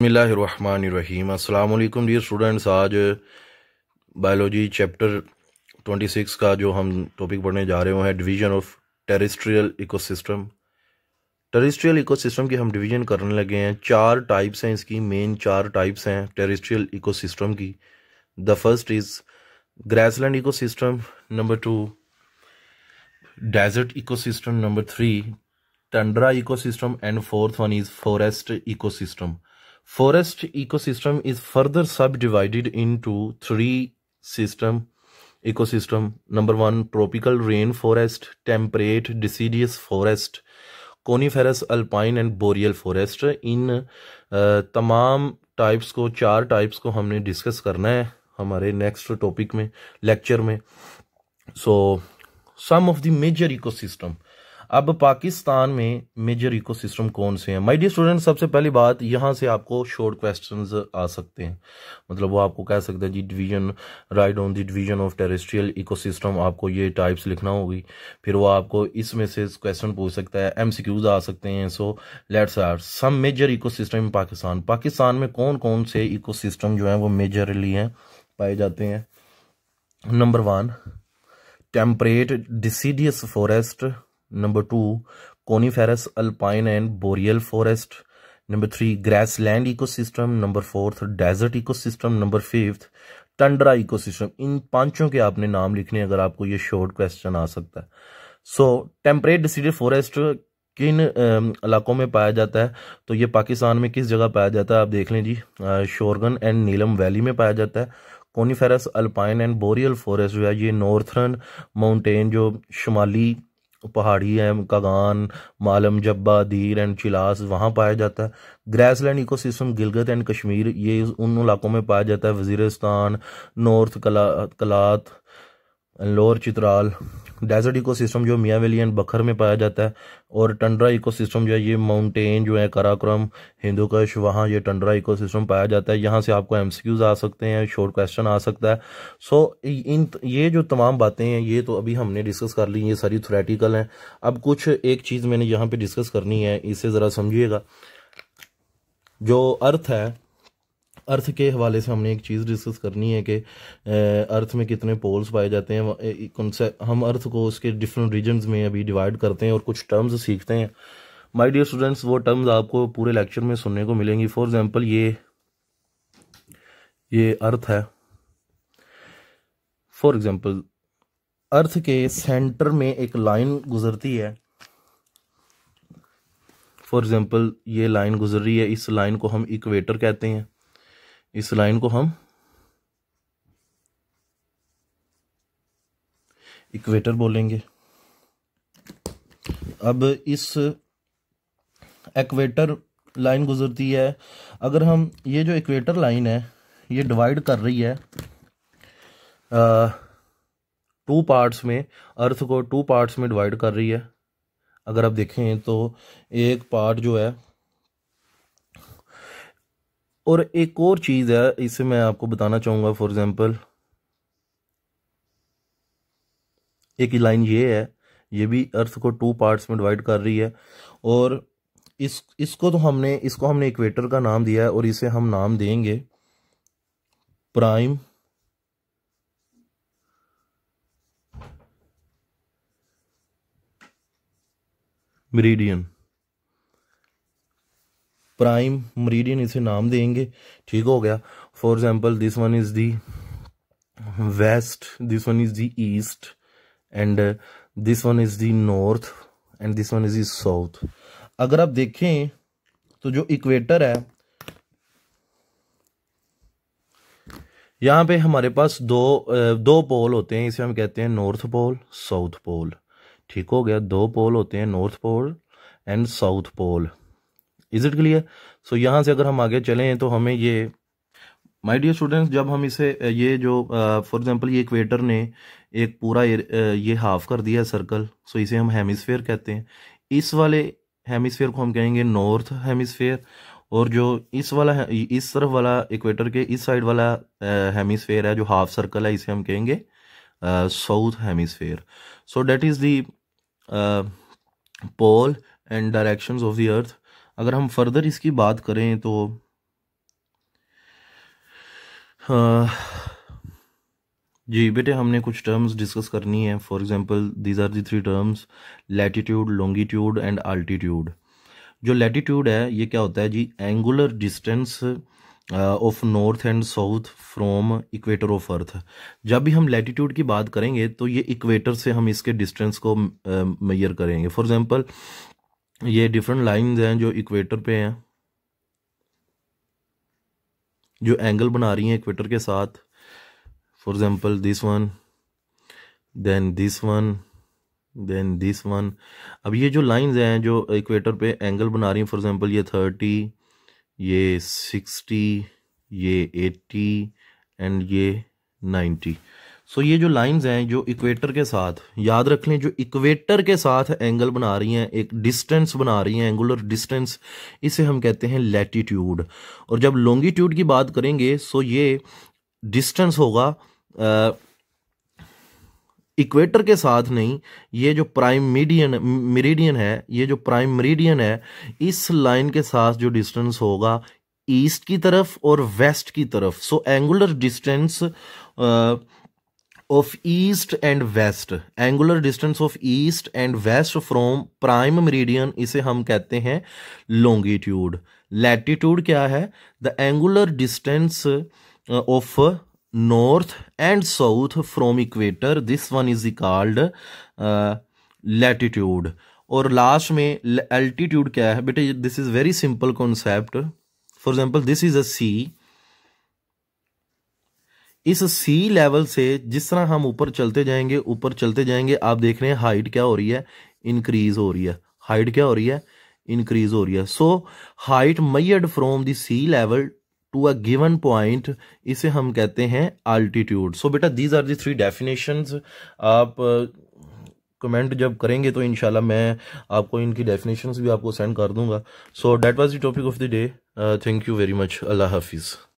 बिस्मिल्लाहिर्रहमानिर्रहीम। अस्सलाम वालेकुम डियर स्टूडेंट्स। आज बायोलॉजी चैप्टर 26 का जो हम टॉपिक पढ़ने जा रहे हैं division of terrestrial ecosystem. Terrestrial ecosystem की हम डिवीजन करने लगे हैं। चार टाइप्स हैं इसकी, मेन चार टाइप्स हैं टेरेस्ट्रियल इकोसिस्टम की। The first is grassland ecosystem, number 2 desert ecosystem, number 3 tundra ecosystem, and fourth one is forest ecosystem. Forest ecosystem is further subdivided into three ecosystem. Number 1 tropical rainforest, temperate deciduous forest, coniferous alpine and boreal forest. इन तमाम types को, चार types को हमने discuss करना है हमारे next topic में, लेक्चर में। So some of the major ecosystem. अब पाकिस्तान में मेजर इकोसिस्टम कौन से हैं? माय डियर स्टूडेंट, सबसे पहली बात, यहाँ से आपको शॉर्ट क्वेश्चंस आ सकते हैं। मतलब वो आपको कह सकते हैं जी division, right on the division of terrestrial ecosystem, आपको ये टाइप्स लिखना होगी। फिर वो आपको इसमें से क्वेश्चन पूछ सकता है, एमसीक्यूज आ सकते हैं। So let's start some major ecosystem in Pakistan. Pakistan में कौन कौन से इकोसिस्टम जो है वो मेजरली हैं, पाए जाते हैं? Number 1 temperate deciduous forest, number 2 coniferous alpine and boreal forest, number 3 grassland ecosystem, number 4 desert ecosystem, number 5 tundra ecosystem। इन पांचों के आपने नाम लिखने, अगर आपको ये शॉर्ट क्वेश्चन आ सकता है। सो टेम्परेट डिसीडियस फॉरेस्ट किन इलाकों में पाया जाता है? तो ये पाकिस्तान में किस जगह पाया जाता है? आप देख लें जी, शोरगन एंड नीलम वैली में पाया जाता है। Coniferous alpine and boreal forest जो है ये नॉर्थर्न माउंटेन, जो शुमाली पहाड़ी है, कागान, मालम, जब्बा, दीर एंड चिलास, वहाँ पाया जाता है। Grassland ecosystem Gilgit and Kashmir, ये उन इलाकों में पाया जाता है, Waziristan, north Kalat, lower Chitral. Desert ecosystem जो मियाँ वैली एंड बखर में पाया जाता है। और टंड्रा इकोसिस्टम जो है ये माउंटेन जो है काराकोरम, हिंदुकुश, वहाँ ये टंड्रा इकोसिस्टम पाया जाता है। यहाँ से आपको एमसीक्यूज आ सकते हैं, शॉर्ट क्वेश्चन आ सकता है। सो ये जो तमाम बातें हैं ये तो अभी हमने डिस्कस कर ली, ये सारी थ्योरेटिकल हैं। अब कुछ एक चीज़ मैंने यहाँ पे डिस्कस करनी है, इसे ज़रा समझिएगा। जो अर्थ है, अर्थ के हवाले से हमने एक चीज़ डिस्कस करनी है कि अर्थ में कितने पोल्स पाए जाते हैं। कौन सा हम अर्थ को उसके डिफरेंट रीजन्स में अभी डिवाइड करते हैं और कुछ टर्म्स सीखते हैं। माय डियर स्टूडेंट्स, वो टर्म्स आपको पूरे लेक्चर में सुनने को मिलेंगी। फॉर एग्जांपल ये अर्थ है। फॉर एग्जांपल अर्थ के सेंटर में एक लाइन गुजरती है। फॉर एग्जांपल ये लाइन गुजर रही है, इस लाइन को हम इक्वेटर कहते हैं। इस लाइन को हम इक्वेटर बोलेंगे। अब इस इक्वेटर लाइन गुजरती है, अगर हम ये जो इक्वेटर लाइन है ये डिवाइड कर रही है टू पार्ट्स में, अर्थ को टू पार्ट्स में डिवाइड कर रही है। अगर आप देखें तो एक पार्ट जो है, और एक और चीज़ है इसे मैं आपको बताना चाहूँगा। फॉर एग्जांपल एक लाइन ये है, ये भी अर्थ को टू पार्ट्स में डिवाइड कर रही है। और इसको हमने इक्वेटर का नाम दिया है, और इसे हम नाम देंगे प्राइम मेरिडियन। प्राइम मेरिडियन इसे नाम देंगे, ठीक हो गया। For example this one is the west, this one is the east, and this one is the north, and this one is the south. अगर आप देखें तो जो इक्वेटर है, यहाँ पे हमारे पास दो पोल होते हैं, इसे हम कहते हैं नॉर्थ पोल, साउथ पोल। ठीक हो गया, दो पोल होते हैं, north pole and south pole. Is it clear? So यहाँ से अगर हम आगे चलें तो हमें ये, माय डियर स्टूडेंट्स, जब हम इसे ये जो फॉर एग्जांपल ये इक्वेटर ने एक पूरा ये हाफ कर दिया सर्कल, सो इसे हम हेमिस्फेयर कहते हैं। इस वाले हेमिस्फेयर को हम कहेंगे नॉर्थ हेमिस्फेयर, और जो इस वाला है, इस तरफ वाला इक्वेटर के इस साइड वाला हेमिस्फेयर है जो हाफ सर्कल है, इसे हम कहेंगे south hemisphere. So that is the pole and directions of the earth. अगर हम फर्दर इसकी बात करें तो हाँ जी बेटे, हमने कुछ टर्म्स डिस्कस करनी है। For example these are the three terms, latitude, longitude and altitude. जो लैटिट्यूड है ये क्या होता है जी? Angular distance of north and south from equator of earth. जब भी हम लैटिट्यूड की बात करेंगे तो ये इक्वेटर से हम इसके डिस्टेंस को मेजर करेंगे। फॉर एग्जांपल ये डिफरेंट लाइंस हैं जो इक्वेटर पे हैं, जो एंगल बना रही हैं इक्वेटर के साथ। For example this one, then this one, then this one. अब ये जो लाइंस हैं जो इक्वेटर पे एंगल बना रही हैं, फॉर एग्जांपल ये 30, ये 60, ये 80 एंड ये 90। सो ये जो लाइंस हैं जो इक्वेटर के साथ, याद रख लें, जो इक्वेटर के साथ एंगल बना रही हैं, एक डिस्टेंस बना रही हैं, एंगुलर डिस्टेंस, इसे हम कहते हैं लैटिट्यूड। और जब लॉन्गिट्यूड की बात करेंगे सो ये डिस्टेंस होगा इक्वेटर के साथ नहीं, ये जो प्राइम मेरिडियन है, ये जो प्राइम मेरिडियन है, इस लाइन के साथ जो डिस्टेंस होगा ईस्ट की तरफ और वेस्ट की तरफ। So angular distance of east and west, angular distance of east and west from prime meridian, इसे हम कहते हैं लॉन्गिट्यूड। लैटिट्यूड क्या है? The angular distance of north and south from equator, this one is called latitude। और last में altitude क्या है बेटे? This is very simple concept. For example this is a sea. इस सी लेवल से जिस तरह हम ऊपर चलते जाएंगे, ऊपर चलते जाएंगे, आप देख रहे हैं हाइट क्या हो रही है? इंक्रीज हो रही है। हाइट क्या हो रही है? इंक्रीज हो रही है। So height measured from the sea level to a given point, इसे हम कहते हैं अल्टीट्यूड। सो बेटा these are the three definitions. आप कमेंट जब करेंगे तो इंशाल्लाह मैं आपको इनकी डेफिनेशंस भी आपको सेंड कर दूंगा। So that was the topic of the day. Thank you very much. अल्लाह हाफिज़।